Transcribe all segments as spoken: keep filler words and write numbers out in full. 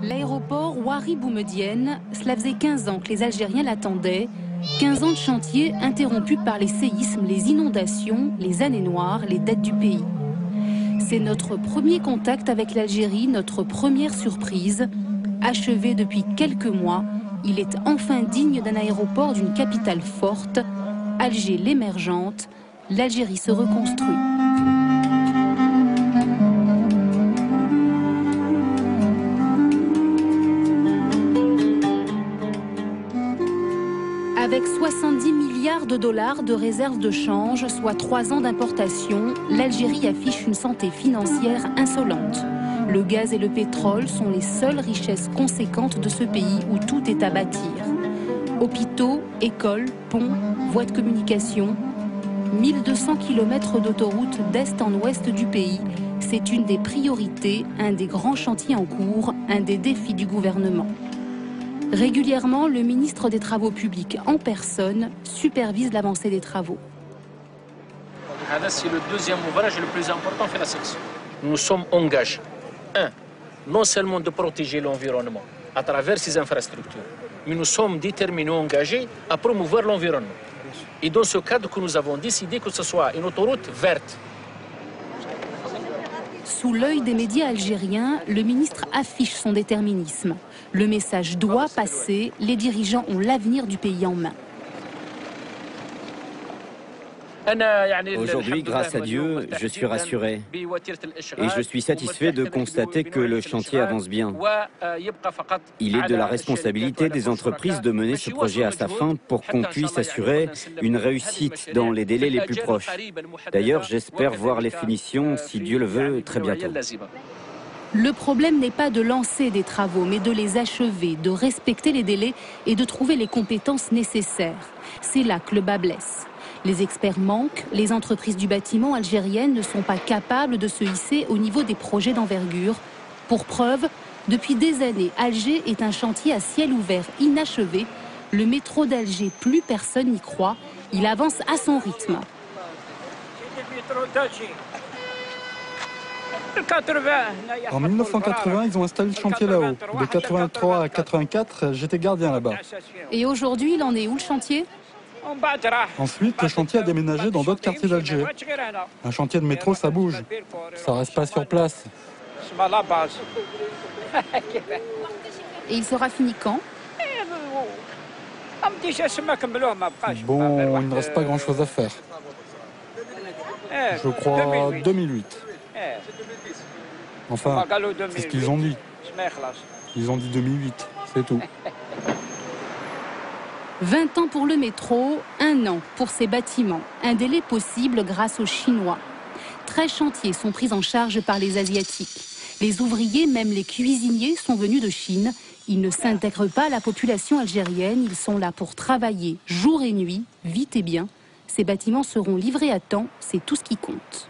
L'aéroport Ouari Boumedienne, cela faisait quinze ans que les Algériens l'attendaient. quinze ans de chantier interrompus par les séismes, les inondations, les années noires, les dettes du pays. C'est notre premier contact avec l'Algérie, notre première surprise. Achevé depuis quelques mois, il est enfin digne d'un aéroport d'une capitale forte. Alger l'émergente, l'Algérie se reconstruit. Avec soixante-dix milliards de dollars de réserves de change, soit trois ans d'importation, l'Algérie affiche une santé financière insolente. Le gaz et le pétrole sont les seules richesses conséquentes de ce pays où tout est à bâtir. Hôpitaux, écoles, ponts, voies de communication. mille deux cents kilomètres d'autoroute d'est en ouest du pays, c'est une des priorités, un des grands chantiers en cours, un des défis du gouvernement. Régulièrement, le ministre des Travaux publics en personne supervise l'avancée des travaux. C'est le deuxième ouvrage le plus important de la section. Nous sommes engagés, un, non seulement de protéger l'environnement à travers ces infrastructures, mais nous sommes déterminés, engagés à promouvoir l'environnement. Et dans ce cadre que nous avons décidé que ce soit une autoroute verte. Sous l'œil des médias algériens, le ministre affiche son déterminisme. Le message doit passer, les dirigeants ont l'avenir du pays en main. Aujourd'hui, grâce à Dieu, je suis rassuré. Et je suis satisfait de constater que le chantier avance bien. Il est de la responsabilité des entreprises de mener ce projet à sa fin pour qu'on puisse assurer une réussite dans les délais les plus proches. D'ailleurs, j'espère voir les finitions, si Dieu le veut, très bientôt. Le problème n'est pas de lancer des travaux, mais de les achever, de respecter les délais et de trouver les compétences nécessaires. C'est là que le bât blesse. Les experts manquent, les entreprises du bâtiment algériennes ne sont pas capables de se hisser au niveau des projets d'envergure. Pour preuve, depuis des années, Alger est un chantier à ciel ouvert inachevé. Le métro d'Alger, plus personne n'y croit. Il avance à son rythme. En mille neuf cent quatre-vingts, ils ont installé le chantier là-haut. De quatre-vingt-trois à quatre-vingt-quatre, j'étais gardien là-bas. Et aujourd'hui, il en est où le chantier ? Ensuite, le chantier a déménagé dans d'autres quartiers d'Alger. Un chantier de métro, ça bouge. Ça reste pas sur place. Et il sera fini quand ? Bon, il ne reste pas grand-chose à faire. Je crois deux mille huit. Enfin, c'est ce qu'ils ont dit. Ils ont dit deux mille huit, c'est tout. vingt ans pour le métro, un an pour ces bâtiments. Un délai possible grâce aux Chinois. treize chantiers sont pris en charge par les Asiatiques. Les ouvriers, même les cuisiniers, sont venus de Chine. Ils ne s'intègrent pas à la population algérienne. Ils sont là pour travailler jour et nuit, vite et bien. Ces bâtiments seront livrés à temps, c'est tout ce qui compte.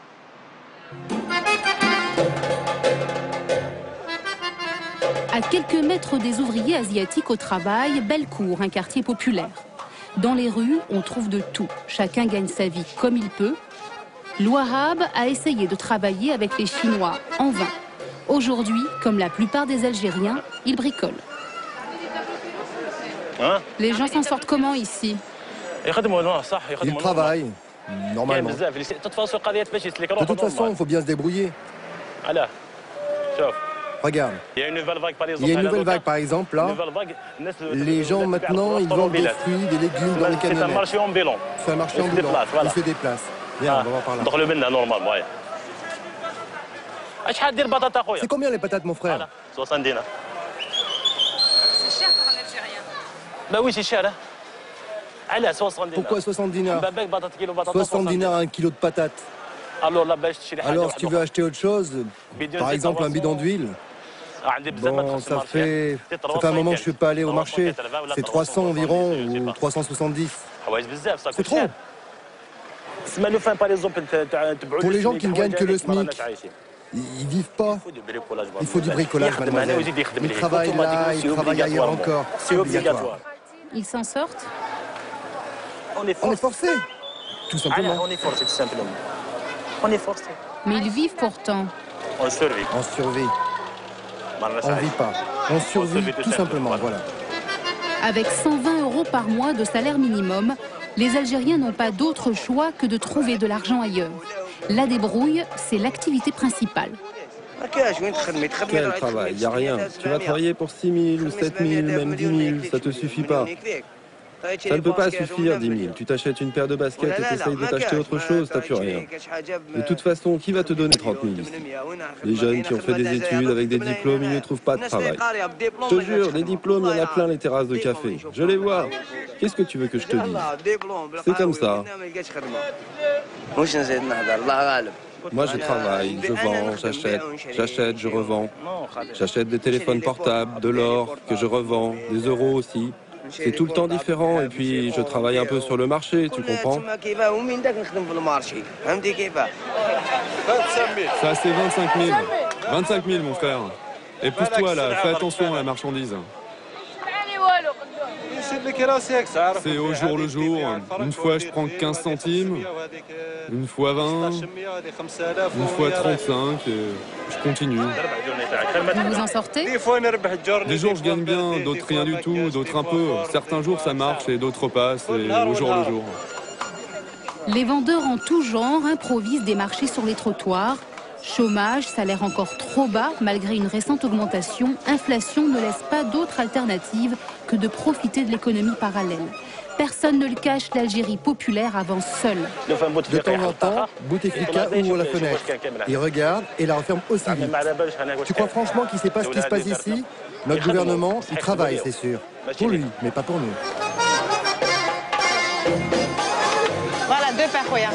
À quelques mètres des ouvriers asiatiques au travail, Bellecour, un quartier populaire. Dans les rues, on trouve de tout. Chacun gagne sa vie comme il peut. L'Ouahab a essayé de travailler avec les Chinois en vain. Aujourd'hui, comme la plupart des Algériens, il bricole. Hein? Les gens s'en sortent comment ici? Ils travaillent, normalement. De toute façon, il faut bien se débrouiller. Regarde, il y a une nouvelle vague, par exemple, il y a une nouvelle vague, par exemple là. Les gens maintenant, ils vendent des fruits, des légumes dans les camionnettes. C'est un marché ambulant. C'est un marché ambulant, ils se déplacent. Viens, on va voir par là. C'est combien les patates, mon frère? soixante dinars. C'est cher pour un Algérien. Bah oui, c'est cher. Hein. Pourquoi soixante dinars? soixante dinars un kilo de patates. Alors, si tu veux acheter autre chose, par exemple un bidon d'huile, bon, ça fait, ça fait un moment que je ne suis pas allé au marché. C'est trois cents environ ou trois cent soixante-dix. C'est trop. Pour les gens qui ne gagnent que le SMIC, ils vivent pas. Il faut du bricolage, mademoiselle. Ils travaillent là, ils travaillent ailleurs encore. C'est obligatoire. Ils s'en sortent? On est forcé, tout simplement. On est forcé, tout simplement. On est forcé. Mais ils vivent pourtant. On survit. On survit. On ne vit pas, on survit tout simplement, voilà. Avec cent vingt euros par mois de salaire minimum, les Algériens n'ont pas d'autre choix que de trouver de l'argent ailleurs. La débrouille, c'est l'activité principale. Quel travail? Il n'y a rien. Tu vas travailler pour six mille, sept mille, même dix mille, ça te suffit pas. Ça ne peut pas suffire, dix mille. Tu t'achètes une paire de baskets et tu essayes de t'acheter autre chose, t'as plus rien. De toute façon, qui va te donner trente mille ici? Les jeunes qui ont fait des études avec des diplômes, ils ne trouvent pas de travail. Je te jure, des diplômes, il y en a plein les terrasses de café. Je les vois. Qu'est-ce que tu veux que je te dise? C'est comme ça. Moi, je travaille, je vends, j'achète, j'achète, je revends. J'achète des téléphones portables, de l'or, que je revends, des euros aussi. C'est tout le temps différent et puis je travaille un peu sur le marché, tu comprends? Ça, c'est vingt-cinq mille. vingt-cinq mille, mon frère. Et pousse-toi là, fais attention à la marchandise. C'est au jour le jour. Une fois, je prends quinze centimes. Une fois vingt. Une fois trente-cinq. Et je continue. Vous vous en sortez? Des jours, je gagne bien, d'autres rien du tout, d'autres un peu. Certains jours, ça marche et d'autres passent. Et au jour le jour. Les vendeurs en tout genre improvisent des marchés sur les trottoirs. Chômage, salaire encore trop bas malgré une récente augmentation, inflation ne laisse pas d'autre alternative que de profiter de l'économie parallèle. Personne ne le cache, l'Algérie populaire avance seule. De temps en temps, Bouteflika ouvre la fenêtre. Il regarde et la referme aussi vite. Tu crois franchement qu'il ne sait pas ce qui se passe ici? Notre gouvernement, il travaille, c'est sûr. Pour lui, mais pas pour nous. Voilà, deux parouilles.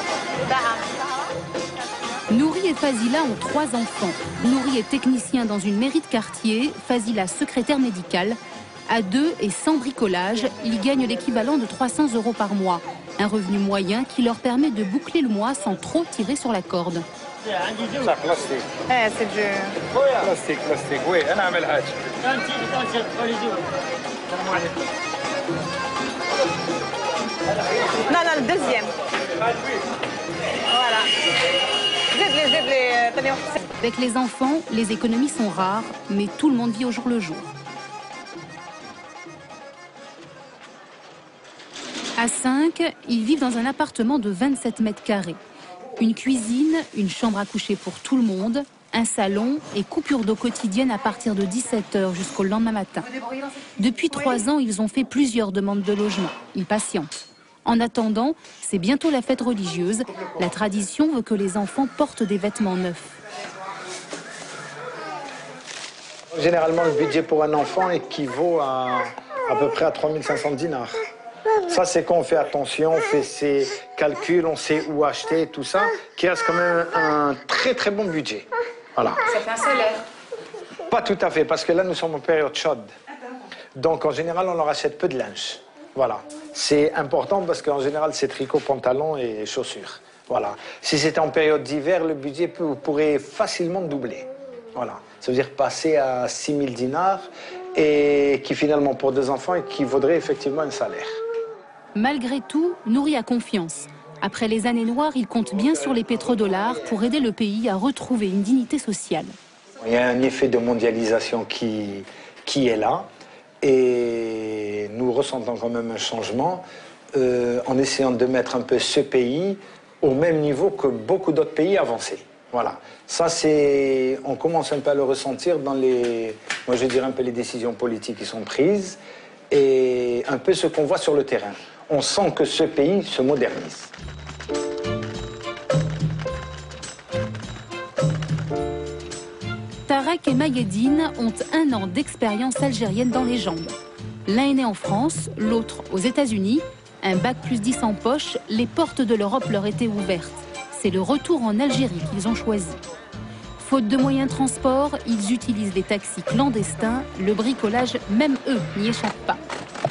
Nouri et Fazila ont trois enfants. Nouri est technicien dans une mairie de quartier, Fazila secrétaire médicale. À deux et sans bricolage, ils gagnent l'équivalent de trois cents euros par mois. Un revenu moyen qui leur permet de boucler le mois sans trop tirer sur la corde. Eh, c'est du... Plastique, plastique, oui, Non, non, le deuxième. Voilà. Avec les enfants, les économies sont rares, mais tout le monde vit au jour le jour. À cinq, ils vivent dans un appartement de vingt-sept mètres carrés. Une cuisine, une chambre à coucher pour tout le monde, un salon et coupure d'eau quotidienne à partir de dix-sept heures jusqu'au lendemain matin. Depuis trois ans, ils ont fait plusieurs demandes de logement. Ils patientent. En attendant, c'est bientôt la fête religieuse. La tradition veut que les enfants portent des vêtements neufs. Généralement, le budget pour un enfant équivaut à à peu près à trois mille cinq cents dinars. Ça, c'est quand on fait attention, on fait ses calculs, on sait où acheter, tout ça, qui reste quand même un très très bon budget. Voilà. Ça fait un salaire? Pas tout à fait, parce que là, nous sommes en période chaude. Donc, en général, on leur achète peu de linge. Voilà. C'est important parce qu'en général, c'est tricot, pantalon et chaussures. Voilà. Si c'était en période d'hiver, le budget peut, pourrait facilement doubler. Voilà. Ça veut dire passer à six mille dinars et qui finalement, pour deux enfants, équivaudrait effectivement un salaire. Malgré tout, Nouri a confiance. Après les années noires, il compte bien sur les pétrodollars pour aider le pays à retrouver une dignité sociale. Il y a un effet de mondialisation qui, qui est là. Et nous ressentons quand même un changement euh, en essayant de mettre un peu ce pays au même niveau que beaucoup d'autres pays avancés. Voilà. Ça, c'est... On commence un peu à le ressentir dans les... Moi, je dirais un peu les décisions politiques qui sont prises et un peu ce qu'on voit sur le terrain. On sent que ce pays se modernise. Tarek et Mayedine ont un an d'expérience algérienne dans les jambes. L'un est né en France, l'autre aux États-Unis. Un bac plus dix en poche, les portes de l'Europe leur étaient ouvertes. C'est le retour en Algérie qu'ils ont choisi. Faute de moyens de transport, ils utilisent des taxis clandestins. Le bricolage, même eux, n'y échappent pas.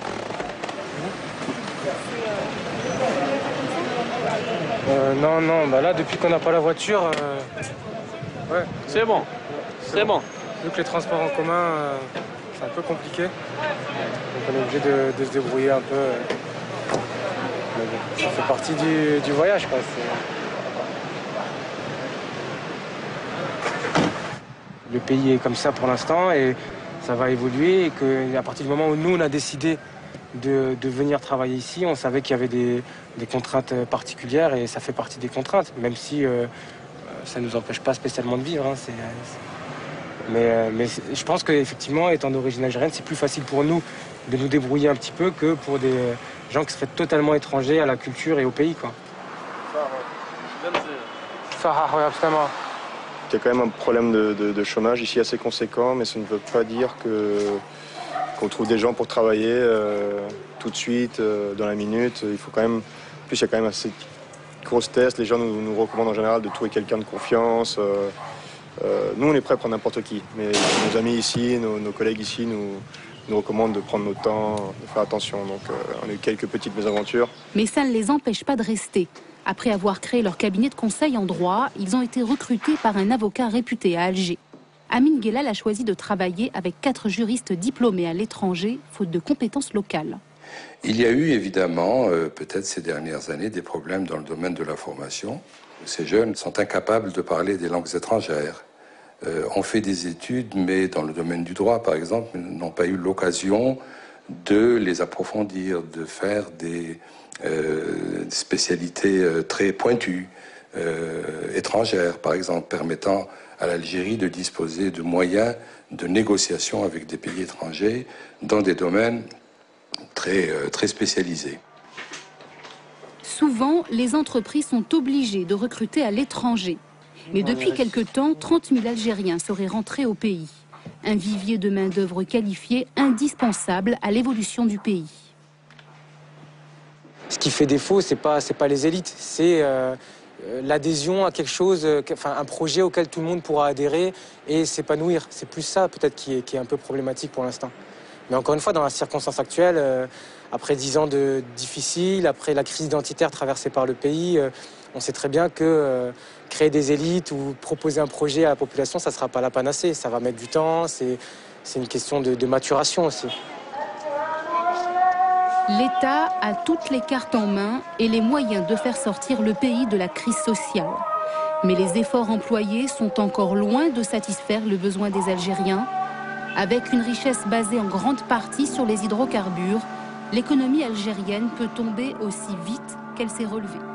Euh, non, non, bah là, depuis qu'on n'a pas la voiture, euh... ouais. C'est bon, c'est bon. Vu que les transports en commun, euh, c'est un peu compliqué. Donc on est obligé de, de se débrouiller un peu. Euh... Mais bon, ça fait partie du, du voyage, quoi. le pays est comme ça pour l'instant et ça va évoluer. Et qu'à partir du moment où nous, on a décidé de, de venir travailler ici, on savait qu'il y avait des, des contraintes particulières et ça fait partie des contraintes, même si euh, ça ne nous empêche pas spécialement de vivre. Hein, c'est, c'est... Mais, mais je pense qu'effectivement, étant d'origine algérienne, c'est plus facile pour nous de nous débrouiller un petit peu que pour des gens qui seraient totalement étrangers à la culture et au pays, quoi. Il y a quand même un problème de, de, de chômage ici assez conséquent, mais ça ne veut pas dire que, qu'on trouve des gens pour travailler euh, tout de suite, euh, dans la minute. Il faut quand même, en plus, il y a quand même assez de grosses tests. Les gens nous, nous recommandent en général de trouver quelqu'un de confiance. Euh, euh, nous, on est prêts à prendre n'importe qui, mais nos amis ici, nos, nos collègues ici nous, nous recommandent de prendre notre temps, de faire attention. Donc, euh, on a eu quelques petites mésaventures. Mais ça ne les empêche pas de rester. Après avoir créé leur cabinet de conseil en droit, ils ont été recrutés par un avocat réputé à Alger. Amine Guellal a choisi de travailler avec quatre juristes diplômés à l'étranger, faute de compétences locales. Il y a eu évidemment, euh, peut-être ces dernières années, des problèmes dans le domaine de la formation. Ces jeunes sont incapables de parler des langues étrangères. Euh, ont fait des études, mais dans le domaine du droit, par exemple, n'ont pas eu l'occasion de les approfondir, de faire des... Euh, des spécialités euh, très pointues, euh, étrangères par exemple, permettant à l'Algérie de disposer de moyens de négociation avec des pays étrangers dans des domaines très, euh, très spécialisés. Souvent, les entreprises sont obligées de recruter à l'étranger. Mais depuis quelque temps, trente mille Algériens seraient rentrés au pays. Un vivier de main-d'œuvre qualifiée indispensable à l'évolution du pays. Ce qui fait défaut, c'est pas, c'est pas les élites, c'est euh, l'adhésion à quelque chose, euh, enfin un projet auquel tout le monde pourra adhérer et s'épanouir. C'est plus ça peut-être qui est, qui est un peu problématique pour l'instant. Mais encore une fois, dans la circonstance actuelle, euh, après dix ans de difficiles, après la crise identitaire traversée par le pays, euh, on sait très bien que euh, créer des élites ou proposer un projet à la population, ça ne sera pas la panacée. Ça va mettre du temps, c'est, c'est une question de, de maturation aussi. L'État a toutes les cartes en main et les moyens de faire sortir le pays de la crise sociale. Mais les efforts employés sont encore loin de satisfaire le besoin des Algériens. Avec une richesse basée en grande partie sur les hydrocarbures, l'économie algérienne peut tomber aussi vite qu'elle s'est relevée.